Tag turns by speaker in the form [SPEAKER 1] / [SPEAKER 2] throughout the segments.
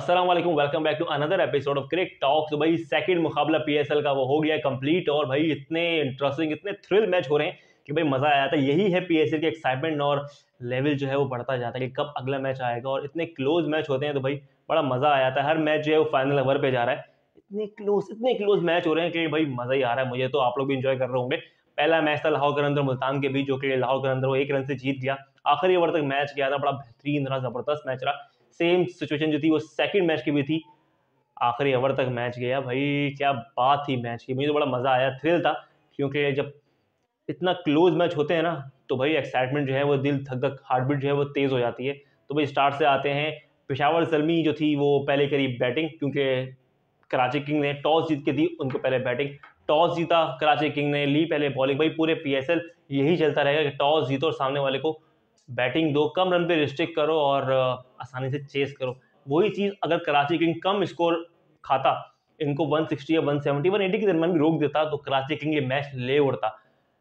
[SPEAKER 1] अस्सलाम वालेकुम, welcome back to another episode of cric talk. तो भाई सेकंड मुकाबला पीएसएल का वो हो गया कंप्लीट और भाई इतने इंटरेस्टिंग इतने थ्रिल मैच हो रहे हैं कि भाई मज़ा आया था। यही है पीएसएल की एक्साइटमेंट और लेवल जो है वो बढ़ता जाता है कि कब अगला मैच आएगा और इतने क्लोज मैच होते हैं तो भाई बड़ा मज़ा आ जाता है। हर मैच जो है वो फाइनल ओवर पे जा रहा है, इतने क्लोज मैच हो रहे हैं कि भाई मज़ा ही आ रहा है मुझे। तो आप लोग भी इंजॉय कर रहे होंगे। पहला मैच था लाहौर कलंदर मुल्तान के बीच, जो कि लाहौर कलंदर वो 1 रन से जीत गया। आखिरी ओवर तक मैच गया था, बड़ा बेहतरीन रहा, जबरदस्त मैच रहा। सेम सिचुएशन जो थी वो सेकंड मैच की भी थी, आखिरी ओवर तक मैच गया। भाई क्या बात थी मैच की, मुझे तो बड़ा मज़ा आया, थ्रिल था। क्योंकि जब इतना क्लोज मैच होते हैं ना तो भाई एक्साइटमेंट जो है वो दिल धक धक हार्ट बीट जो है वो तेज़ हो जाती है। तो भाई स्टार्ट से आते हैं। पेशावर ज़ल्मी जो थी वो पहले करी बैटिंग, क्योंकि कराची किंग ने टॉस जीत के दी उनको पहले बैटिंग। टॉस जीता कराची किंग ने, ली पहले बॉलिंग। भाई पूरे पीएसएल यही चलता रहेगा कि टॉस जीतो और सामने वाले को बैटिंग दो, कम रन पे रिस्ट्रिक्ट करो और आसानी से चेस करो। वही चीज़ अगर कराची किंग कम स्कोर खाता, इनको 160 या 170 180 के दरमियान भी रोक देता तो कराची किंग ये मैच ले उड़ता।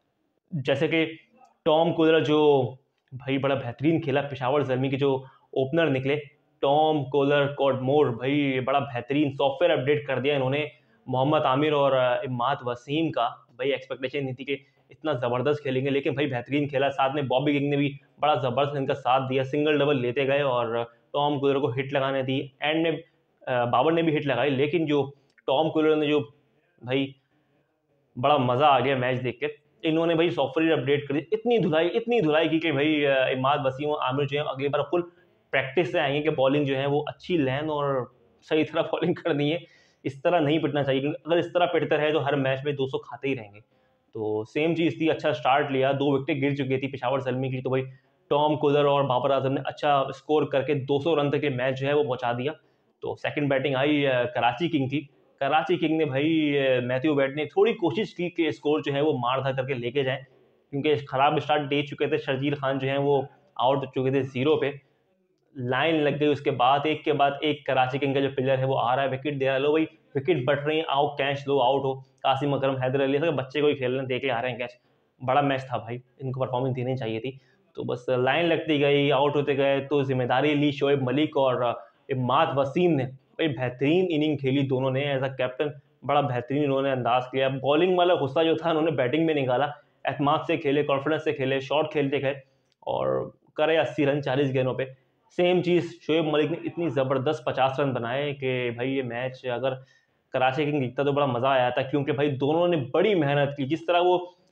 [SPEAKER 1] जैसे कि टॉम कोलर जो भाई बड़ा बेहतरीन खेला, पेशावर ज़ल्मी के जो ओपनर निकले, टॉम कोलर कॉडमोर, भाई बड़ा बेहतरीन सॉफ्टवेयर अपडेट कर दिया इन्होंने मोहम्मद आमिर और इमाद वसीम का। भाई एक्सपेक्टेशन नहीं थी कि इतना ज़बरदस्त खेलेंगे, लेकिन भाई बेहतरीन खेला। साथ में बॉबी किंग ने भी बड़ा ज़बरदस्त इनका साथ दिया, सिंगल डबल लेते गए और टॉम कोलर को हिट लगाने दी। एंड में बाबर ने भी हिट लगाई, लेकिन जो टॉम कोलर ने जो भाई बड़ा मज़ा आ गया मैच देख के। इन्होंने भाई सॉफ्टवेयर अपडेट कर दी, इतनी धुलाई की कि भाई इमाद वसीम और आमिर जो है अगली बार फुल प्रैक्टिस से आएंगे कि बॉलिंग जो है वो अच्छी लैन और सही तरह बॉलिंग करनी है। इस तरह नहीं पिटना चाहिए, क्योंकि अगर इस तरह पिटते रहे तो हर मैच में 200 खाते ही रहेंगे। तो सेम चीज़ थी, अच्छा स्टार्ट लिया, 2 विकेटें गिर चुकी थी पेशावर ज़ल्मी की। तो भाई टॉम कोलर और बाबर आजम ने अच्छा स्कोर करके 200 रन तक के मैच जो है वो पहुंचा दिया। तो सेकंड बैटिंग आई कराची किंग की। कराची किंग ने भाई मैथ्यू वेड ने थोड़ी कोशिश की कि स्कोर जो है वो मार धार करके लेके जाएं, क्योंकि खराब स्टार्ट दे चुके थे। शर्जील खान जो है वो आउट हो चुके थे 0 पे। लाइन लग गई, उसके बाद एक के बाद एक कराची किंग का जो प्लेयर है वो आ रहा है, विकेट दे रहा है। लो भाई विकेट बट रही है, आओ कैच लो, आउट हो। कासिम अकरम, हैदर अली, सब बच्चे को ही खेलने दे के आ रहे हैं कैच। बड़ा मैच था भाई, इनको परफॉर्मेंस देनी चाहिए थी। तो बस लाइन लगती गई, आउट होते गए, तो जिम्मेदारी ली शोएब मलिक और इमाद वसीम ने। भाई बेहतरीन इनिंग खेली दोनों ने एज अ कैप्टन, बड़ा बेहतरीन इन्होंने अंदाज किया। बॉलिंग वाला गुस्सा जो था उन्होंने बैटिंग में निकाला, एतमाद से खेले, कॉन्फिडेंस से खेले, शॉट खेलते गए और करे 80 रन 40 गेंदों पे। सेम चीज़ शोएब मलिक ने इतनी ज़बरदस्त 50 रन बनाए कि भाई ये मैच अगर कराची किंग जीतता तो बड़ा मज़ा आया था, क्योंकि भाई दोनों ने बड़ी मेहनत की। जिस तरह वो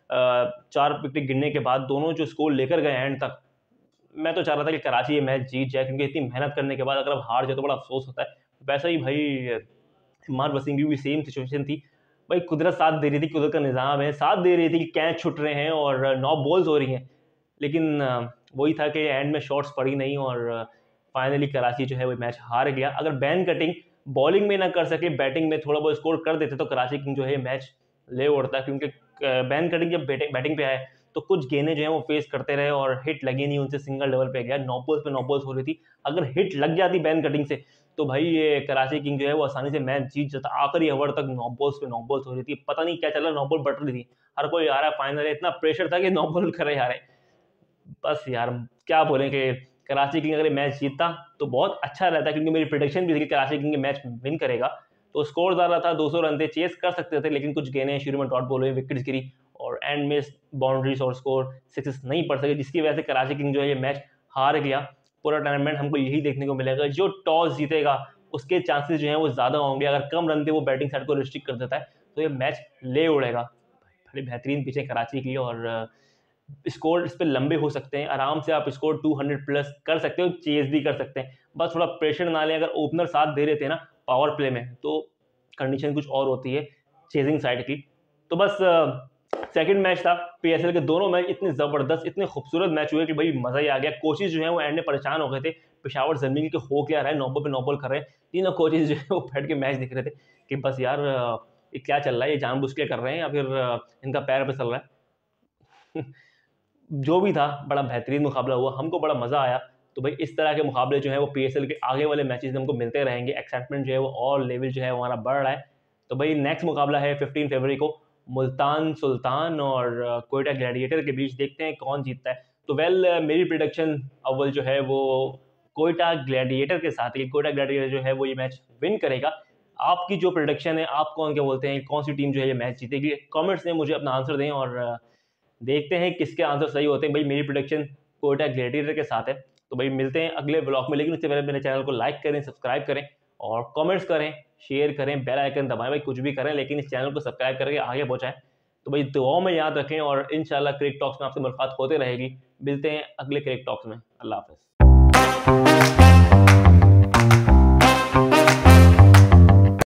[SPEAKER 1] 4 विकेट गिरने के बाद दोनों जो स्कोर लेकर गए एंड तक, मैं तो चाह रहा था कि कराची ये मैच जीत जाए, क्योंकि इतनी मेहनत करने के बाद अगर अब हार जाए तो बड़ा अफसोस होता है। वैसा ही भाई इमाद वसीम की भी सेम सिचुएशन थी। भाई कुदरत साथ दे रही थी, कुदरत का निज़ाम है, साथ दे रही थी कि कैच छुट रहे हैं और 9 बॉल्स हो रही हैं, लेकिन वही था कि एंड में शॉट्स पड़ी नहीं और फाइनली कराची जो है वो मैच हार गया। अगर बैन कटिंग बॉलिंग में ना कर सके, बैटिंग में थोड़ा बहुत स्कोर कर देते तो कराची किंग जो है मैच ले उड़ता, क्योंकि बैन कटिंग जब बैटिंग पे आए तो कुछ गेंदें जो है वो फेस करते रहे और हिट लगी नहीं, उनसे सिंगल डबल पे गया। 9 बॉल्स पे 9 बॉल्स हो रही थी, अगर हिट लग जाती बैन कटिंग से तो भाई ये कराची किंग जो है वो आसानी से मैच जीत जाता। आखिरी ओवर तक 9 बॉल्स पे 9 बॉल्स हो रही थी, पता नहीं क्या चल रहा, 9 बॉल बट रही थी, हर कोई आ रहा है फाइनल, इतना प्रेशर था कि 9 बॉल कर रहे आ रहे। बस यार क्या बोलें कि कराची किंग अगर मैच जीतता तो बहुत अच्छा रहता, क्योंकि मेरी प्रेडिक्शन भी थी कि कराची किंग मैच विन करेगा। तो स्कोर ज़्यादा था, 200 रन थे, चेस कर सकते थे, लेकिन कुछ गेंदें शुरू में डॉट बॉल हुई, विकेट्स गिरी और एंड में बाउंड्रीज और स्कोर सिक्सेस नहीं पड़ सके, जिसकी वजह से कराची किंग जो है ये मैच हार गया। पूरा टूर्नामेंट हमको यही देखने को मिलेगा, जो टॉस जीतेगा उसके चांसेस जो हैं वो ज़्यादा होंगे। अगर कम रन थे वो बैटिंग साइड को रिस्ट्रिक्ट कर देता है तो ये मैच ले उड़ेगा। बड़ी बेहतरीन पीछे कराची की और स्कोर इस पे लंबे हो सकते हैं, आराम से आप स्कोर 200 प्लस कर सकते हो, चेज भी कर सकते हैं। बस थोड़ा प्रेशर ना लें। अगर ओपनर साथ दे रहे थे ना पावर प्ले में तो कंडीशन कुछ और होती है चेजिंग साइड की। तो बस सेकंड मैच था पीएसएल के, दोनों मैच इतने ज़बरदस्त इतने खूबसूरत मैच हुए कि भाई मज़ा ही आ गया। कोचेज जो हैं वो एंड में परेशान हो गए थे, पेशावर ज़ल्मी के हो क्या रहा है, 9 बॉल पे 9 बॉल कर रहे हैं। तीनों कोचेज जो है वो बैठ के मैच देख रहे थे कि बस यार ये क्या चल रहा है, ये जानबूझ के कर रहे हैं या फिर इनका पैर पे चल रहा है। जो भी था बड़ा बेहतरीन मुकाबला हुआ, हमको बड़ा मज़ा आया। तो भाई इस तरह के मुकाबले जो है वो पीएसएल के आगे वाले मैचेस में हमको मिलते रहेंगे, एक्साइटमेंट जो है वो और लेवल जो है वो हमारा बढ़ रहा है। तो भाई नेक्स्ट मुकाबला है 15 फरवरी को मुल्तान सुल्तान और कोयटा ग्लैडिएटर के बीच, देखते हैं कौन जीतता है। तो वेल मेरी प्रिडिक्शन अव्वल जो है वो कोयटा ग्लैडिएटर के साथ। ये कोयटा ग्लैडिएटर जो है वो ये मैच विन करेगा। आपकी जो प्रेडिक्शन है, आप कौन क्या बोलते हैं, कौन सी टीम जो है ये मैच जीतेगी, कमेंट्स में मुझे अपना आंसर दें और देखते हैं किसके आंसर सही होते हैं। भाई मेरी प्रेडिक्शन कोयटा ग्लैडिएटर के साथ है। तो भाई मिलते हैं अगले ब्लॉग में, लेकिन उससे पहले मेरे चैनल को लाइक करें, सब्सक्राइब करें और कमेंट्स करें, शेयर करें, बेल आइकन दबाएं। भाई कुछ भी करें लेकिन इस चैनल को सब्सक्राइब करके आगे पहुंचाएं। तो भाई दुआओं में याद रखें और इंशाल्लाह क्रिक टॉक्स में आपसे मुलाकात होते रहेगी। मिलते हैं अगले क्रिक टॉक्स में। अल्लाह हाफ़िज़।